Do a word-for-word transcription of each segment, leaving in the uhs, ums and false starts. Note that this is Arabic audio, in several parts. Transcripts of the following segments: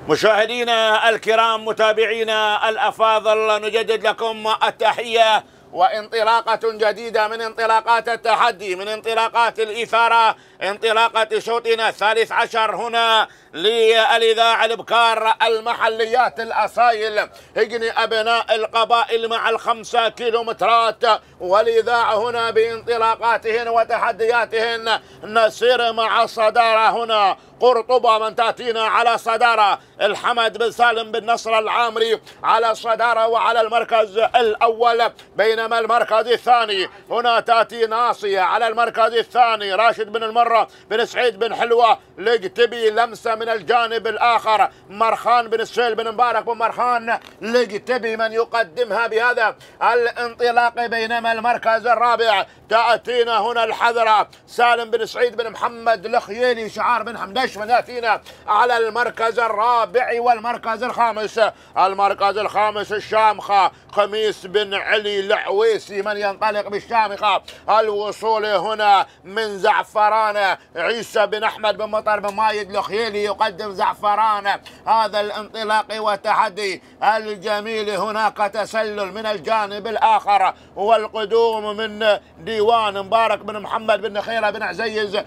مشاهدينا الكرام متابعينا الأفاضل، نجدد لكم التحية وانطلاقة جديدة من انطلاقات التحدي، من انطلاقات الإثارة، انطلاقة شوطنا الثالث عشر هنا للإذاعة البكار المحليات الأصايل، هجن أبناء القبائل مع الخمسة كيلومترات، والإذاعة هنا بانطلاقاتهن وتحدياتهن. نسير مع الصدارة هنا قرطبة من تأتينا على صدارة، الحمد بن سالم بن نصر العامري على الصدارة وعلى المركز الأول، بينما المركز الثاني هنا تأتي ناصية على المركز الثاني، راشد بن المرة بن سعيد بن حلوة لقتبي لمسة من الجانب الآخر، مرخان بن السهيل بن مبارك بن مرخان لقتبي من يقدمها بهذا الانطلاق، بينما المركز الرابع تأتينا هنا الحذرة سالم بن سعيد بن محمد الخييلي شعار بن حمدش من يأتينا على المركز الرابع والمركز الخامس. المركز الخامس الشامخة خميس بن علي العويسي من ينطلق بالشامخة، الوصول هنا من زعفران عيسى بن أحمد بن مطر بن مايد الخييلي يقدم زعفران هذا الانطلاق والتحدي الجميل. هناك تسلل من الجانب الآخر والقدوم من ديوان مبارك بن محمد بن خيرة بن عزيز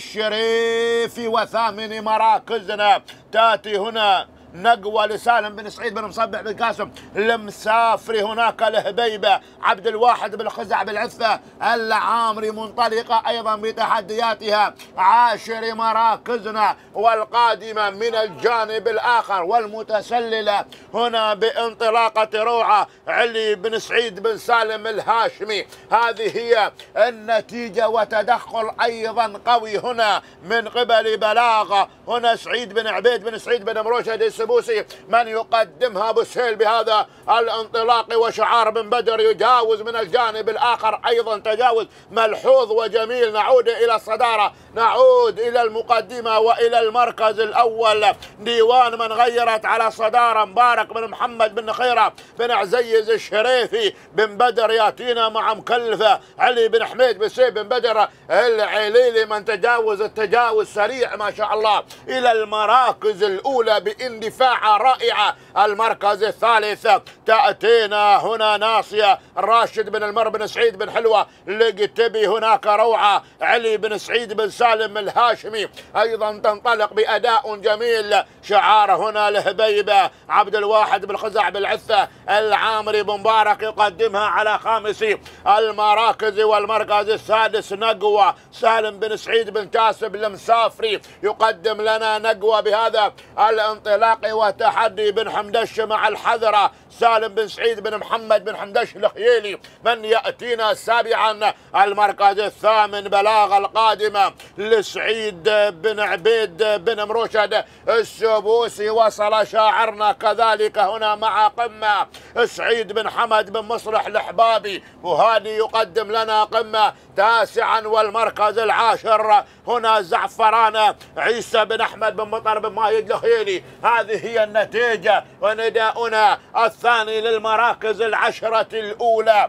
الشريفي، وثامن مراكزنا تاتي هنا نقوى لسالم بن سعيد بن مصبح بن قاسم المسافري، هناك الهبيبة عبد الواحد بن خزع بالعثة العامري منطلقة أيضا بتحدياتها. عاشر مراكزنا والقادمة من الجانب الآخر والمتسللة هنا بانطلاقة روعة علي بن سعيد بن سالم الهاشمي. هذه هي النتيجة وتدخل أيضا قوي هنا من قبل بلاغة، هنا سعيد بن عبيد بن سعيد بن مروشد السبوسي من يقدمها ابو سهيل بهذا الانطلاق، وشعار بن بدر يجاوز من الجانب الاخر ايضا تجاوز ملحوظ وجميل. نعود الى الصداره، نعود الى المقدمه والى المركز الاول. ديوان من غيرت على الصداره مبارك بن محمد بن خيره بن عزيز الشريفي بن بدر ياتينا مع مكلفه علي بن حميد بن سيف بن بدر العليلي من تجاوز التجاوز سريع ما شاء الله الى المراكز الاولى باندفاع رائعة. المركز الثالث تأتينا هنا ناصية راشد بن المر بن سعيد بن حلوة لقتبي، هناك روعة علي بن سعيد بن سالم الهاشمي أيضا تنطلق بأداء جميل. شعار هنا الهبيبة عبد الواحد بن خزع بالعثة العامري بن مبارك يقدمها على خامس المراكز. والمركز السادس نقوى سالم بن سعيد بن كاسب المسافري يقدم لنا نقوى بهذا الانطلاق وتحدي. بن حمدش مع الحذرة سالم بن سعيد بن محمد بن حمدش الخييلي من يأتينا سابعا. المركز الثامن بلاغة القادمة لسعيد بن عبيد بن مروشد السبوسي، وصل شاعرنا كذلك هنا مع قمة سعيد بن حمد بن مصلح الحبابي، وهذه يقدم لنا قمة تاسعا. والمركز العاشر هنا زعفران عيسى بن أحمد بن مطر بن مايد الخييلي. هذه هي النتيجة ونداؤنا الثاني للمراكز العشرة الأولى.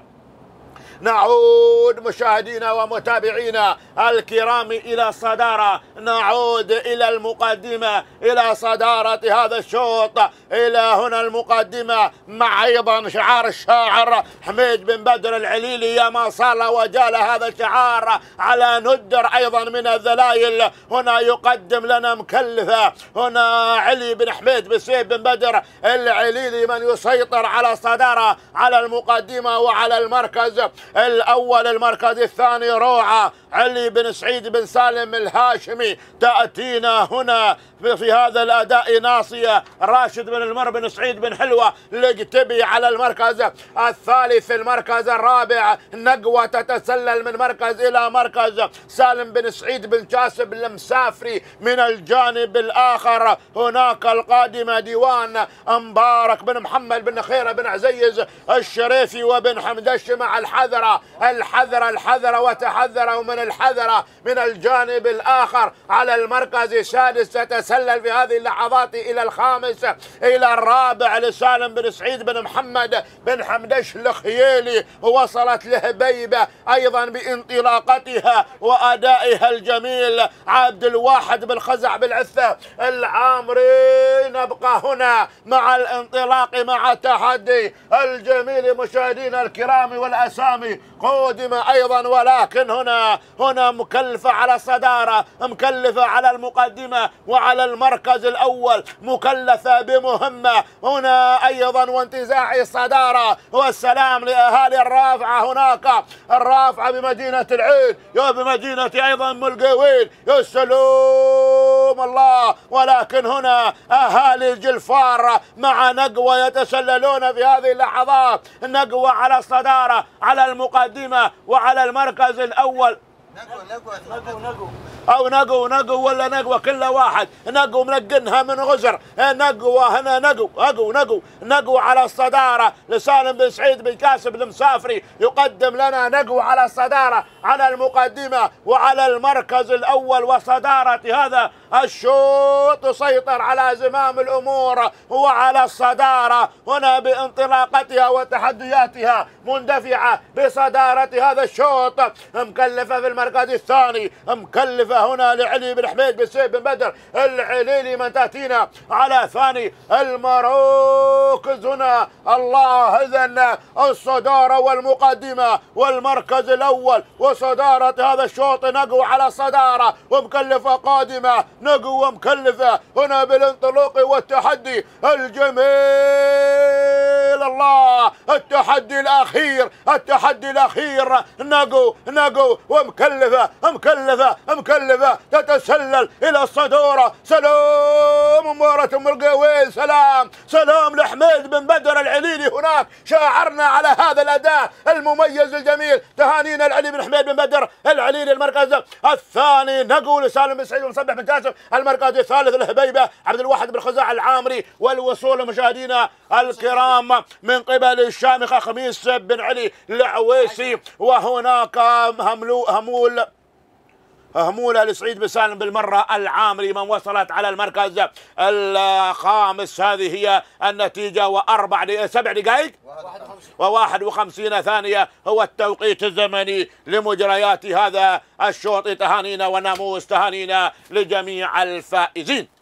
نعود مشاهدينا ومتابعينا الكرام إلى صدارة، نعود إلى المقدمة، إلى صدارة هذا الشوط، إلى هنا المقدمة مع أيضا شعار الشاعر حميد بن بدر العليلي يا ما صال وجال. هذا الشعار على ندر أيضا من الذلايل، هنا يقدم لنا مكلفة هنا علي بن حميد بن سيف بن بدر العليلي من يسيطر على صدارة على المقدمة وعلى المركز الأول. المركز الثاني روعة علي بن سعيد بن سالم الهاشمي تأتينا هنا في هذا الأداء ناصية راشد بن المر بن سعيد بن حلوة لقتبي على المركز الثالث. المركز الرابع نقوى تتسلل من مركز إلى مركز سالم بن سعيد بن كاسب المسافري من الجانب الآخر. هناك القادمة ديوان مبارك بن محمد بن خيرة بن عزيز الشريفي وبن حمدش مع الحذر الحذر الحذر الحذر وتحذروا من الحذر من الجانب الآخر. على المركز السادس تتسلل في هذه اللحظات إلى الخامس إلى الرابع لسالم بن سعيد بن محمد بن حمدش الخيالي. وصلت لهبيبة أيضا بانطلاقتها وأدائها الجميل عبد الواحد بن خزع بالعثة العامري. نبقى هنا مع الانطلاق مع التحدي الجميل مشاهدينا الكرام، والأسامي قدم أيضا، ولكن هنا هنا مكلفة على الصدارة، مكلفة على المقدمة وعلى المركز الأول، مكلفة بمهمة هنا أيضا وانتزاع الصدارة. والسلام لأهالي الرافعة هناك، الرافعة بمدينة العين وبمدينة أيضا ملقوين، يا سلام الله. ولكن هنا أهالي الجلفار مع نقوة يتسللون في هذه اللحظات، نقوة على الصدارة على المقدمة وعلى المركز الأول. نقو نقو نقو أو نقو نقو ولا نقوة، كل واحد نقو منقنها من غزر، نقوة هنا نقو نقو نقو نقو على الصدارة لسالم بن سعيد بن كاسب المسافري، يقدم لنا نقو على الصدارة على المقدمة وعلى المركز الأول. وصدارة هذا الشوط تسيطر على زمام الأمور وعلى الصدارة هنا بانطلاقتها وتحدياتها، مندفعة بصدارة هذا الشوط، مكلفة في المركز الثاني، مكلفة هنا لعلي بن حميد بن سيف بن بدر العليلي من تأتينا على ثاني المراكز هنا. الله، إذن الصدارة والمقدمة والمركز الأول وصدارة هذا الشوط، نقو على الصدارة ومكلفة قادمة، نقو ومكلفة هنا بالانطلاق والتحدي الجميل. الله، التحدي الأخير، التحدي الأخير، نقو نقو ومكلفة مكلفة مكلفة تتسلل إلى الصدارة. سلام مباراة أم القوين، سلام سلام لحميد بن بدر العليلي. هناك شاعرنا على هذا الأداء المميز الجميل، تهانينا العلي بن حميد بن بدر العليلي. المركز الثاني نقو لسالم بن سعيد ومصبح بن كاسب. المركز الثالث الهبيبة عبد الواحد بن خزاع العامري. والوصول مشاهدينا الكرام من قبل الشامخة خميس بن علي العويسي. وهناك هملو همول همولة لسعيد بن سالم بالمرة العامري من وصلت على المركز الخامس. هذه هي النتيجة، وأربع سبع دقائق وواحد وخمسين ثانية هو التوقيت الزمني لمجريات هذا الشوط. تهانينا وناموس تهانينا لجميع الفائزين.